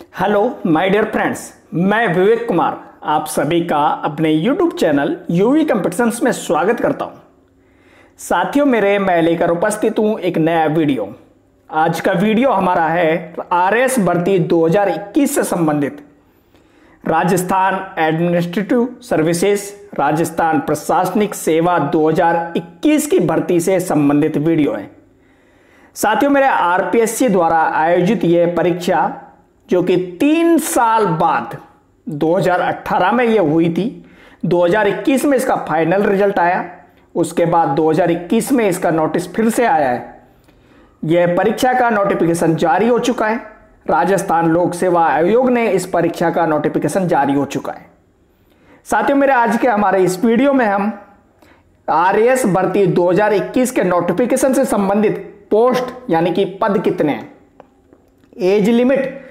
Hello my dear friends, मैं विवेक कुमार आप सभी का अपने YouTube चैनल यूवी कंपटीशंस में स्वागत करता हूं। साथियों, मैं लेकर उपस्थित हूं एक नया वीडियो। आज का वीडियो हमारा है RAS भर्ती 2021 से संबंधित राजस्थान एडमिनिस्ट्रेटिव सर्विसेज राजस्थान प्रशासनिक सेवा 2021 की भर्ती से संबंधित वीडियो है। साथियों, मेरे RPSC द्वारा आयोजित यह परीक्षा जो कि 3 साल बाद 2018 में यह हुई थी, 2021 में इसका फाइनल रिजल्ट आया, उसके बाद 2021 में इसका नोटिस फिर से आया है। यह परीक्षा का नोटिफिकेशन जारी हो चुका है। राजस्थान लोक सेवा आयोग ने इस परीक्षा का नोटिफिकेशन जारी हो चुका है। साथियों, मेरे आज के हमारे इस वीडियो में हम RAS भर्ती 2021 के नोटिफिकेशन से संबंधित पोस्ट यानी कि पद कितने हैं, एज लिमिट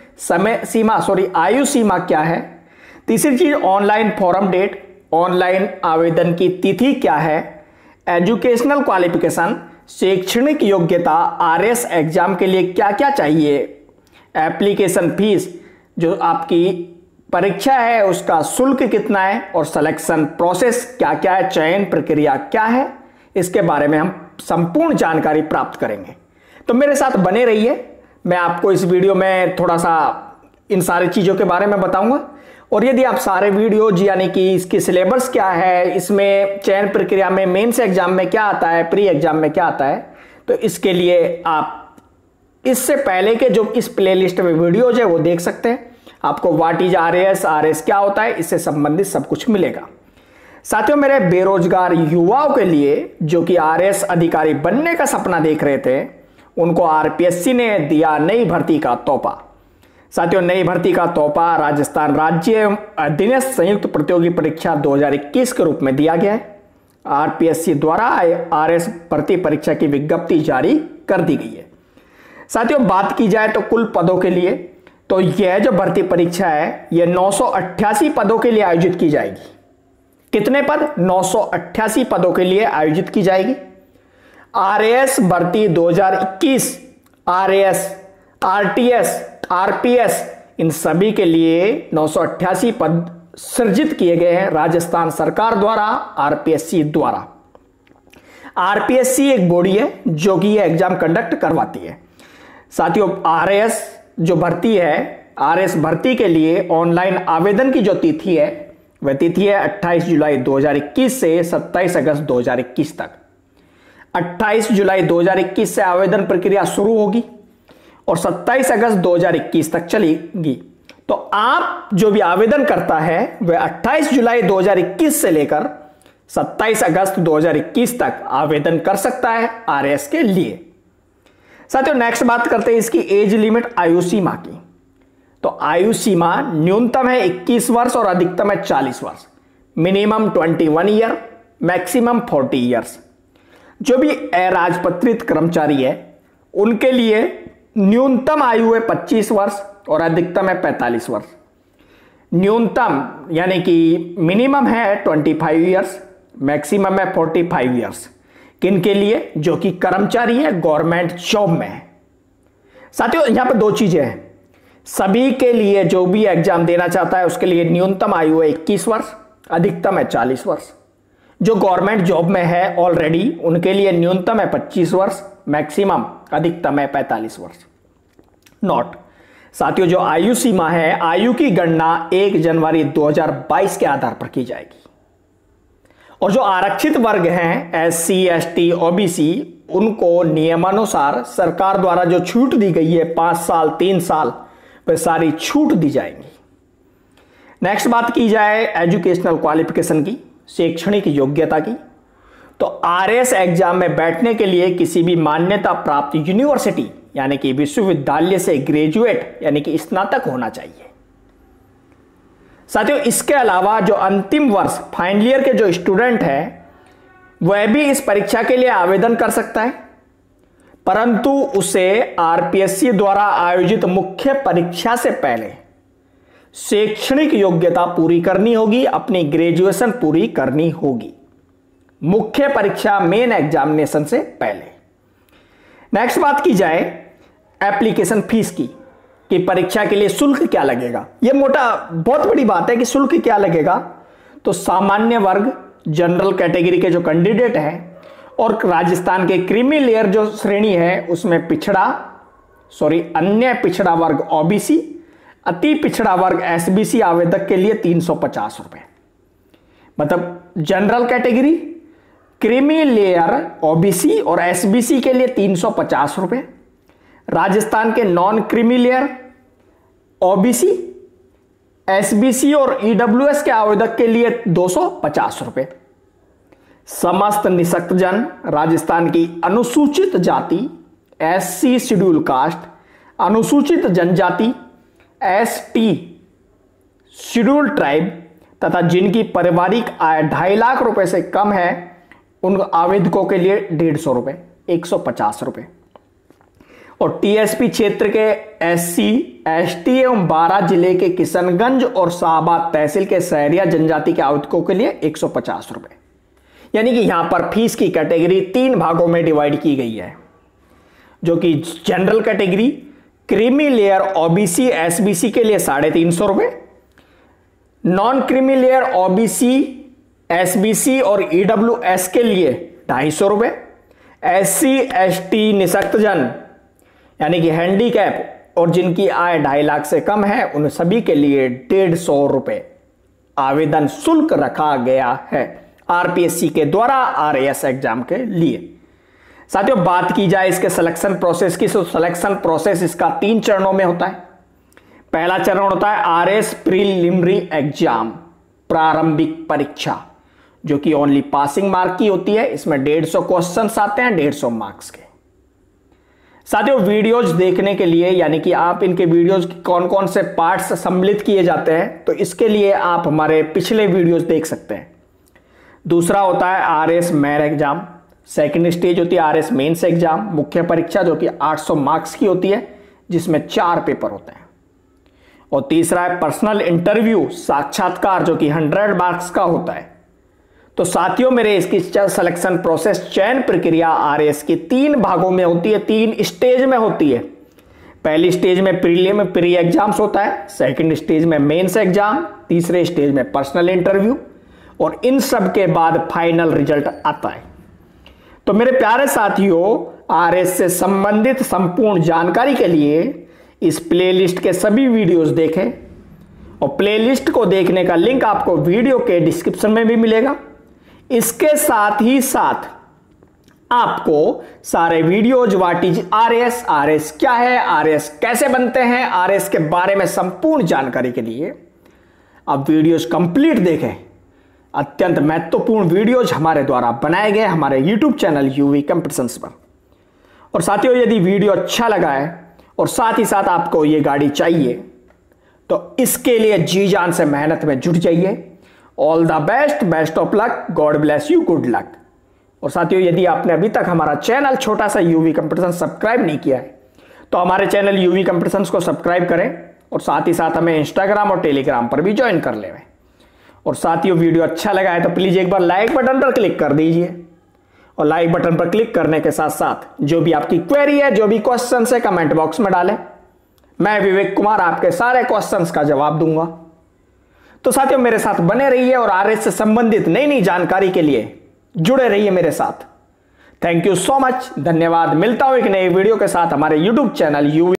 आयु सीमा क्या है, तीसरी चीज ऑनलाइन फॉर्म डेट, ऑनलाइन आवेदन की तिथि क्या है, एजुकेशनल क्वालिफिकेशन शैक्षणिक योग्यता RAS एग्जाम के लिए क्या क्या चाहिए, एप्लीकेशन फीस जो आपकी परीक्षा है उसका शुल्क कितना है और सिलेक्शन प्रोसेस क्या क्या है, चयन प्रक्रिया क्या है, इसके बारे में हम संपूर्ण जानकारी प्राप्त करेंगे। तो मेरे साथ बने रहिए। मैं आपको इस वीडियो में थोड़ा सा इन सारी चीज़ों के बारे में बताऊंगा। और यदि आप सारे वीडियो यानी कि इसकी सिलेबस क्या है, इसमें चयन प्रक्रिया में मेंस एग्जाम में क्या आता है, प्री एग्जाम में क्या आता है, तो इसके लिए आप इससे पहले के जो इस प्लेलिस्ट में वीडियोज है वो देख सकते हैं। आपको व्हाट इज RAS क्या होता है, इससे संबंधित सब कुछ मिलेगा। साथियों, मेरे बेरोजगार युवाओं के लिए जो कि RAS अधिकारी बनने का सपना देख रहे थे, उनको RPSC ने दिया नई भर्ती का तोहफा। साथियों, नई भर्ती का तोहफा राजस्थान राज्य अधीनस्थ संयुक्त प्रतियोगी परीक्षा 2021 के रूप में दिया गया है। RPSC द्वारा RAS भर्ती परीक्षा की विज्ञप्ति जारी कर दी गई है। साथियों, बात की जाए तो कुल पदों के लिए, तो यह जो भर्ती परीक्षा है यह 988 पदों के लिए आयोजित की जाएगी। कितने पद? 988 पदों के लिए आयोजित की जाएगी। RAS भर्ती 2021 RAS, RTS, RPS इन सभी के लिए 988 पद सृजित किए गए हैं राजस्थान सरकार द्वारा, RPSC द्वारा। RPSC एक बॉडी है जो कि यह एग्जाम कंडक्ट करवाती है। साथियों, RAS जो भर्ती है, RAS भर्ती के लिए ऑनलाइन आवेदन की जो तिथि है वह तिथि है 28 जुलाई 2021 से 27 अगस्त 2021 तक। 28 जुलाई 2021 से आवेदन प्रक्रिया शुरू होगी और 27 अगस्त 2021 तक चलेगी। तो आप जो भी आवेदन करता है वह 28 जुलाई 2021 से लेकर 27 अगस्त 2021 तक आवेदन कर सकता है RAS के लिए। साथियों, नेक्स्ट बात करते हैं इसकी एज लिमिट आयु सीमा की। तो आयु सीमा न्यूनतम है 21 वर्ष और अधिकतम है 40 वर्ष। Minimum 21 year, maximum 40 years. जो भी अराजपत्रित कर्मचारी है उनके लिए न्यूनतम आयु है 25 वर्ष और अधिकतम है 45 वर्ष। न्यूनतम यानी कि मिनिमम है 25 ईयर्स, मैक्सिमम है 45 ईयर्स। किनके लिए? जो कि कर्मचारी है, गवर्नमेंट जॉब में है। साथियों, यहां पर दो चीजें हैं। सभी के लिए जो भी एग्जाम देना चाहता है उसके लिए न्यूनतम आयु है 21 वर्ष, अधिकतम है 40 वर्ष। जो गवर्नमेंट जॉब में है ऑलरेडी उनके लिए न्यूनतम है 25 वर्ष, मैक्सिमम अधिकतम है 45 वर्ष। नोट साथियों, जो आयु सीमा है, आयु की गणना 1 जनवरी 2022 के आधार पर की जाएगी। और जो आरक्षित वर्ग हैं SC, ST, OBC, उनको नियमानुसार सरकार द्वारा जो छूट दी गई है 5 साल 3 साल, वह सारी छूट दी जाएंगी। नेक्स्ट बात की जाए एजुकेशनल क्वालिफिकेशन की, शैक्षणिक योग्यता की, तो RAS एग्जाम में बैठने के लिए किसी भी मान्यता प्राप्त यूनिवर्सिटी यानी कि विश्वविद्यालय से ग्रेजुएट यानी कि स्नातक होना चाहिए। साथियों, इसके अलावा जो अंतिम वर्ष फाइनल ईयर के जो स्टूडेंट है वह भी इस परीक्षा के लिए आवेदन कर सकता है, परंतु उसे RPSC द्वारा आयोजित मुख्य परीक्षा से पहले शैक्षणिक योग्यता पूरी करनी होगी, अपनी ग्रेजुएशन पूरी करनी होगी मुख्य परीक्षा मेन एग्जामिनेशन से पहले। नेक्स्ट बात की जाए एप्लीकेशन फीस की, कि परीक्षा के लिए शुल्क क्या लगेगा। यह बहुत बड़ी बात है कि शुल्क क्या लगेगा। तो सामान्य वर्ग, जनरल कैटेगरी के जो कैंडिडेट हैं और राजस्थान के क्रीमी लेयर जो श्रेणी है उसमें अन्य पिछड़ा वर्ग ओबीसी, अति पिछड़ा वर्ग एसबीसी आवेदक के लिए 350 रुपए। मतलब general category, creamy layer, OBC और एसबीसी के लिए 350 रुपए। राजस्थान के non creamy layer, OBC, SBC और ईडब्ल्यूएस के आवेदक के लिए 250 रुपए। समस्त निःशक्त जन, राजस्थान की अनुसूचित जाति, एससी शेड्यूल कास्ट, अनुसूचित जनजाति, एसटी शेड्यूल ट्राइब तथा जिनकी पारिवारिक आय 2.5 लाख रुपए से कम है उन आवेदकों के लिए 150 रुपए, 150 रुपए। और टीएसपी क्षेत्र के एससी, एसटी एवं 12 जिले के किशनगंज और शाहबाद तहसील के शहरिया जनजाति के आवेदकों के लिए 150 रुपए। यानी कि यहां पर फीस की कैटेगरी 3 भागों में डिवाइड की गई है, जो कि general category, creamy layer, OBC, SBC के लिए 350 रुपए, non creamy layer, OBC, SBC और ईडब्ल्यूएस के लिए 250 रुपए, एससी, एसटी, निःशक्त जन यानी कि हैंडीकैप और जिनकी आय 2.5 लाख से कम है उन सभी के लिए 150 रुपए आवेदन शुल्क रखा गया है आरपीएससी के द्वारा आरएएस एग्जाम के लिए। साथियों, बात की जाए इसके सिलेक्शन प्रोसेस की, तो सिलेक्शन प्रोसेस इसका 3 चरणों में होता है। पहला चरण होता है आरएएस प्रीलिमिनरी एग्जाम, प्रारंभिक परीक्षा, जो कि ओनली पासिंग मार्क की होती है। इसमें 150 क्वेश्चंस आते हैं, 150 मार्क्स के। साथियों, वीडियोज देखने के लिए, यानी कि आप इनके वीडियोज कौन कौन से पार्ट्स सम्मिलित किए जाते हैं, तो इसके लिए आप हमारे पिछले वीडियोज देख सकते हैं। दूसरा होता है RAS main exam, second stage होती है आरएएस मेंस एग्जाम, मुख्य परीक्षा, जो कि 800 मार्क्स की होती है, जिसमें 4 पेपर होते हैं। और तीसरा है पर्सनल इंटरव्यू, साक्षात्कार, जो कि 100 मार्क्स का होता है। तो साथियों, मेरे इसकी सिलेक्शन प्रोसेस, चयन प्रक्रिया आरएएस की 3 भागों में होती है, 3 स्टेज में होती है। पहली स्टेज में प्री एग्जाम्स होता है, सेकंड स्टेज में मेंस एग्जाम, तीसरे स्टेज में पर्सनल इंटरव्यू और इन सब के बाद फाइनल रिजल्ट आता है। तो मेरे प्यारे साथियों, आरएएस से संबंधित संपूर्ण जानकारी के लिए इस प्लेलिस्ट के सभी वीडियोस देखें और प्लेलिस्ट को देखने का लिंक आपको वीडियो के डिस्क्रिप्शन में भी मिलेगा। इसके साथ ही साथ आपको सारे videos, what is RAS, RAS क्या है, आरएएस कैसे बनते हैं, आरएएस के बारे में संपूर्ण जानकारी के लिए आप वीडियोज कंप्लीट देखें। अत्यंत महत्वपूर्ण वीडियोज हमारे द्वारा बनाए गए हमारे यूट्यूब चैनल यूवी कंपटीशंस पर। और साथियों, यदि वीडियो अच्छा लगा है और साथ ही साथ आपको ये गाड़ी चाहिए तो इसके लिए जी जान से मेहनत में जुट जाइए। All the best, best of luck, God bless you, good luck. और साथियों, यदि आपने अभी तक हमारा चैनल छोटा सा यूवी कंपटीशन सब्सक्राइब नहीं किया है तो हमारे चैनल यूवी कंपटीशन को सब्सक्राइब करें और साथ ही साथ हमें इंस्टाग्राम और टेलीग्राम पर भी ज्वाइन कर लें। और साथियों, वीडियो अच्छा लगा है तो प्लीज एक बार लाइक बटन पर क्लिक कर दीजिए। और लाइक बटन पर क्लिक करने के साथ साथ जो भी आपकी क्वेरी है, जो भी क्वेश्चन है, कमेंट बॉक्स में डालें। मैं विवेक कुमार आपके सारे क्वेश्चंस का जवाब दूंगा। तो साथियों, मेरे साथ बने रहिए और आरएएस से संबंधित नई नई जानकारी के लिए जुड़े रहिए मेरे साथ। थैंक यू सो मच, धन्यवाद। मिलता हूं एक नई वीडियो के साथ हमारे यूट्यूब चैनल यूवी